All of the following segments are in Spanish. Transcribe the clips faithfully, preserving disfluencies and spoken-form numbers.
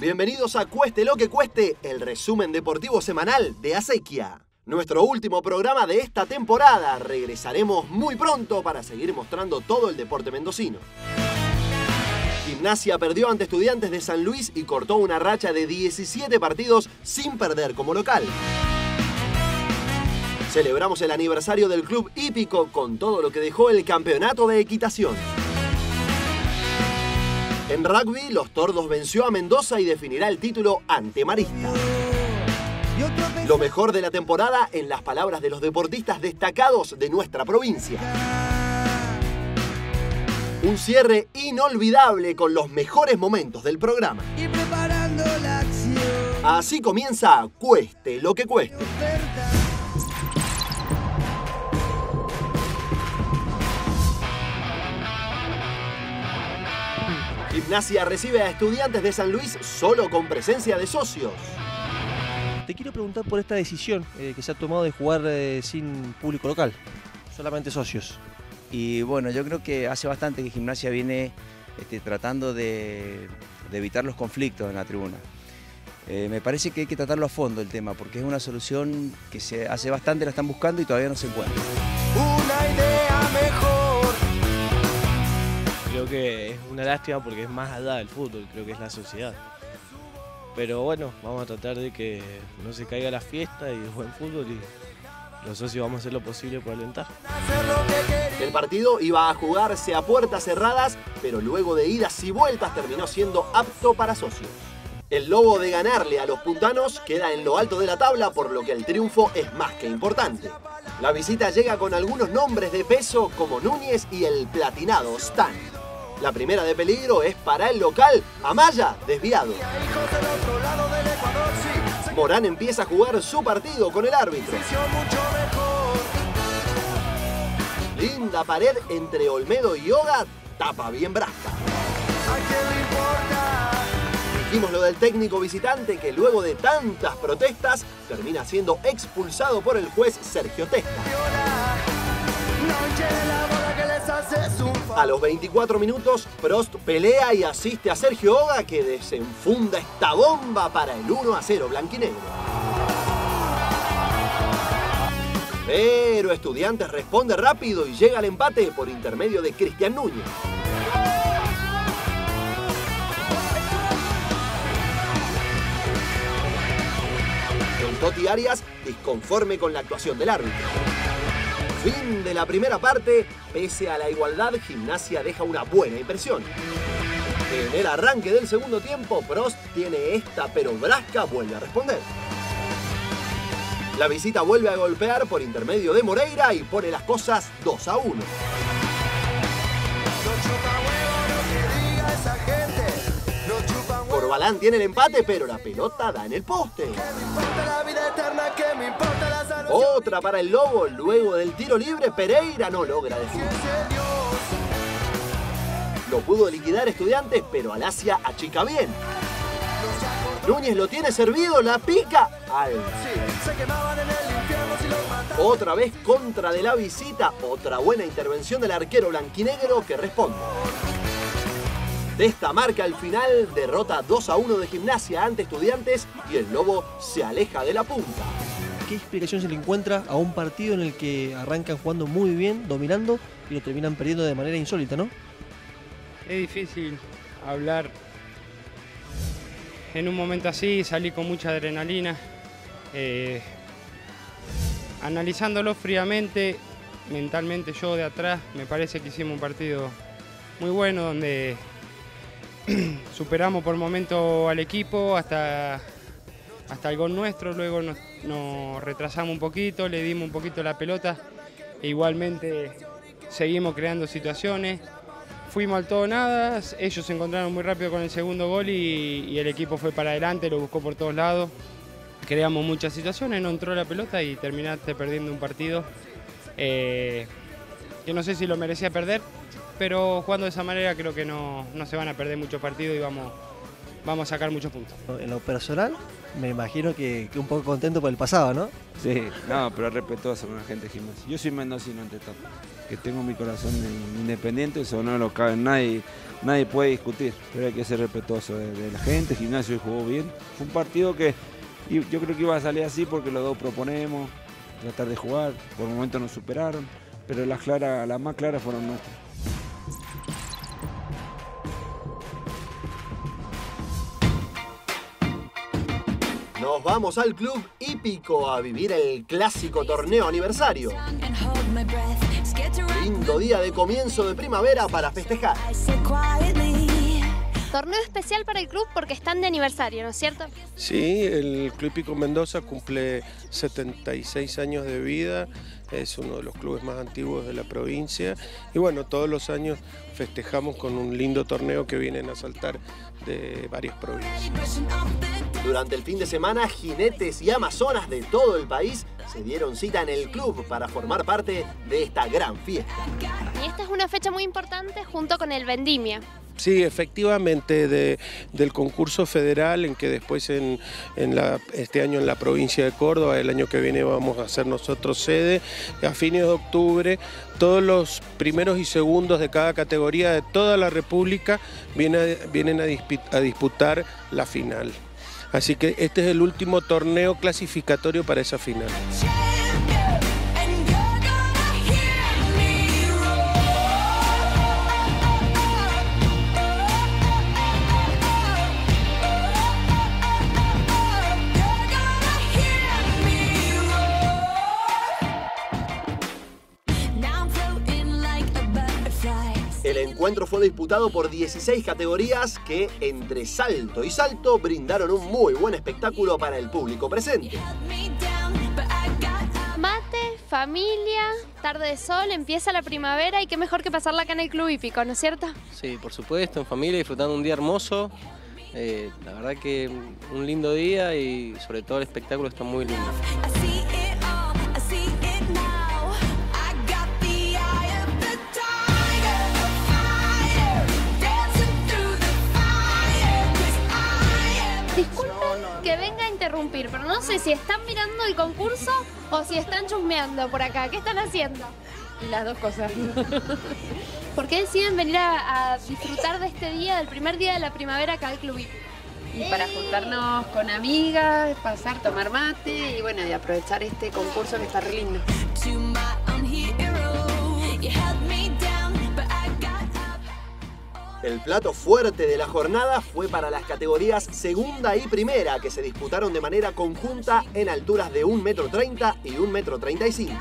Bienvenidos a Cueste lo que cueste, el resumen deportivo semanal de Acequia. Nuestro último programa de esta temporada. Regresaremos muy pronto para seguir mostrando todo el deporte mendocino. Gimnasia perdió ante Estudiantes de San Luis y cortó una racha de diecisiete partidos sin perder como local. Celebramos el aniversario del club hípico con todo lo que dejó el campeonato de equitación. En rugby, Los Tordos venció a Mendoza y definirá el título ante Marista. Lo mejor de la temporada en las palabras de los deportistas destacados de nuestra provincia. Un cierre inolvidable con los mejores momentos del programa. Y preparando la acción. Así comienza Cueste lo que cueste. Gimnasia recibe a Estudiantes de San Luis solo con presencia de socios. Te quiero preguntar por esta decisión eh, que se ha tomado de jugar eh, sin público local, solamente socios. Y bueno, yo creo que hace bastante que Gimnasia viene este, tratando de, de evitar los conflictos en la tribuna. Eh, me parece que hay que tratarlo a fondo el tema, porque es una solución que se hace bastante, la están buscando y todavía no se encuentra. Una idea mejor. Creo que es una lástima porque es más allá del fútbol, creo que es la sociedad. Pero bueno, vamos a tratar de que no se caiga la fiesta y es buen fútbol y los socios vamos a hacer lo posible por alentar. El partido iba a jugarse a puertas cerradas, pero luego de idas y vueltas terminó siendo apto para socios. El lobo de ganarle a los puntanos queda en lo alto de la tabla, por lo que el triunfo es más que importante. La visita llega con algunos nombres de peso como Núñez y el platinado Stan. La primera de peligro es para el local, Amaya, desviado. Morán empieza a jugar su partido con el árbitro. Linda pared entre Olmedo y Oga, tapa bien Brasca. Dijimos lo del técnico visitante que luego de tantas protestas termina siendo expulsado por el juez Sergio Testa. A los veinticuatro minutos, Prost pelea y asiste a Sergio Oga, que desenfunda esta bomba para el uno a cero blanquinegro. Pero Estudiantes responde rápido y llega al empate por intermedio de Cristian Núñez. El Toti Arias disconforme con la actuación del árbitro. Fin de la primera parte, pese a la igualdad, Gimnasia deja una buena impresión. En el arranque del segundo tiempo, Prost tiene esta, pero Brasca vuelve a responder. La visita vuelve a golpear por intermedio de Moreira y pone las cosas dos a uno. Corbalán tiene el empate, pero la pelota da en el poste. Otra para el Lobo, luego del tiro libre, Pereira no logra definir. Lo pudo liquidar Estudiantes, pero Alasia achica bien. Núñez lo tiene servido, la pica al... Otra vez contra de la visita, otra buena intervención del arquero blanquinegro que responde. De esta marca al final, derrota dos a uno de Gimnasia ante Estudiantes y el Lobo se aleja de la punta. ¿Qué explicación se le encuentra a un partido en el que arrancan jugando muy bien, dominando y lo terminan perdiendo de manera insólita, no? Es difícil hablar en un momento así, salí con mucha adrenalina. Eh, analizándolo fríamente, mentalmente yo de atrás, me parece que hicimos un partido muy bueno donde superamos por momento al equipo hasta, hasta el gol nuestro, luego nos, nos retrasamos un poquito, le dimos un poquito la pelota e igualmente seguimos creando situaciones. Fuimos al todo nada, ellos se encontraron muy rápido con el segundo gol y, y el equipo fue para adelante, lo buscó por todos lados. Creamos muchas situaciones, no entró la pelota y terminaste perdiendo un partido eh, que no sé si lo merecía perder, pero jugando de esa manera creo que no, no se van a perder muchos partidos y vamos, vamos a sacar muchos puntos. En lo personal, me imagino que, que un poco contento por el pasado, ¿no? Sí, no, pero respetuoso con la gente de Gimnasia. Yo soy mendocino ante todo. que tengo mi corazón independiente, eso no lo cabe en nadie, nadie puede discutir, pero hay que ser respetuoso de, de la gente. Gimnasia jugó bien, fue un partido que yo creo que iba a salir así porque los dos proponemos tratar de jugar, por momentos nos superaron, pero las, claras, las más claras fueron nuestras. Nos vamos al Club Hípico a vivir el clásico torneo aniversario. Lindo día de comienzo de primavera para festejar. Torneo especial para el club porque están de aniversario, ¿no es cierto? Sí, el Club Hípico Mendoza cumple setenta y seis años de vida, es uno de los clubes más antiguos de la provincia y bueno, todos los años festejamos con un lindo torneo que vienen a saltar de varias provincias. Durante el fin de semana, jinetes y amazonas de todo el país se dieron cita en el club para formar parte de esta gran fiesta. Y esta es una fecha muy importante junto con el Vendimia. Sí, efectivamente, de, del concurso federal en que después en, en la, este año en la provincia de Córdoba, el año que viene vamos a ser nosotros sede, a fines de octubre, todos los primeros y segundos de cada categoría de toda la República vienen a, vienen a, a disputar la final. Así que este es el último torneo clasificatorio para esa final. El encuentro fue disputado por dieciséis categorías que, entre salto y salto, brindaron un muy buen espectáculo para el público presente. Mate, familia, tarde de sol, empieza la primavera y qué mejor que pasarla acá en el Club Hípico, ¿no es cierto? Sí, por supuesto, en familia, disfrutando un día hermoso. Eh, la verdad que un lindo día y sobre todo el espectáculo está muy lindo. Que venga a interrumpir, pero no sé si están mirando el concurso o si están chusmeando por acá. ¿Qué están haciendo? Las dos cosas. ¿Por qué deciden venir a, a disfrutar de este día, del primer día de la primavera acá al Club Hípico? Y para juntarnos con amigas, pasar, tomar mate y bueno, y aprovechar este concurso que está re lindo. El plato fuerte de la jornada fue para las categorías segunda y primera, que se disputaron de manera conjunta en alturas de un metro treinta y un metro treinta y cinco.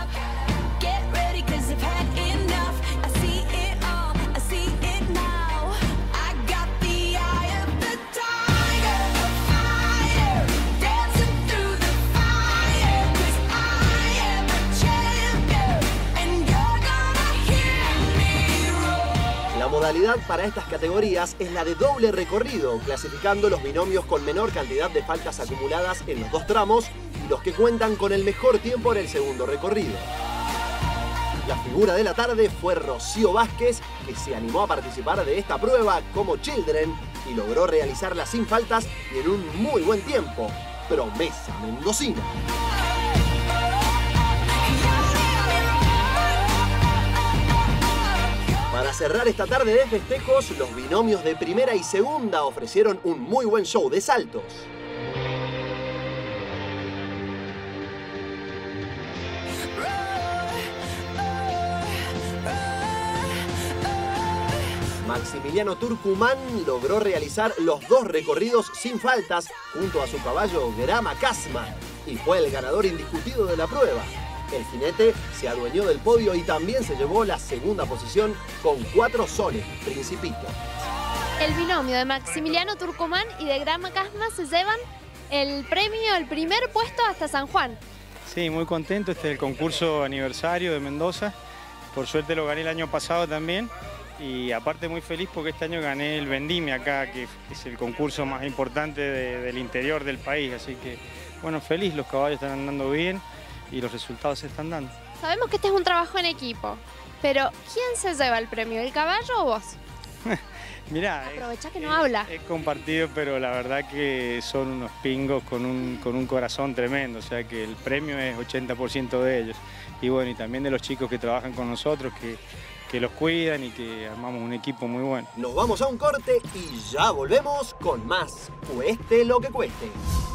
La modalidad para estas categorías es la de doble recorrido, clasificando los binomios con menor cantidad de faltas acumuladas en los dos tramos y los que cuentan con el mejor tiempo en el segundo recorrido. La figura de la tarde fue Rocío Vázquez, que se animó a participar de esta prueba como Children y logró realizarla sin faltas y en un muy buen tiempo. Promesa mendocina. Para cerrar esta tarde de festejos, los binomios de primera y segunda ofrecieron un muy buen show de saltos. Maximiliano Turcumán logró realizar los dos recorridos sin faltas junto a su caballo Grama Casma y fue el ganador indiscutido de la prueba. El jinete se adueñó del podio y también se llevó la segunda posición con cuatro soles, Principito. El binomio de Maximiliano Turcumán y de Grama Casma se llevan el premio, el primer puesto hasta San Juan. Sí, muy contento, este es el concurso aniversario de Mendoza. Por suerte lo gané el año pasado también. Y aparte muy feliz porque este año gané el Vendimia acá, que es el concurso más importante de, del interior del país. Así que, bueno, feliz, los caballos están andando bien y los resultados se están dando. Sabemos que este es un trabajo en equipo, pero ¿quién se lleva el premio, el caballo o vos? Mirá, Aprovechá que no habla. es compartido, pero la verdad que son unos pingos con un, con un corazón tremendo, o sea que el premio es ochenta por ciento de ellos. Y bueno, y también de los chicos que trabajan con nosotros, que, que los cuidan y que armamos un equipo muy bueno. Nos vamos a un corte y ya volvemos con más Cueste lo que cueste.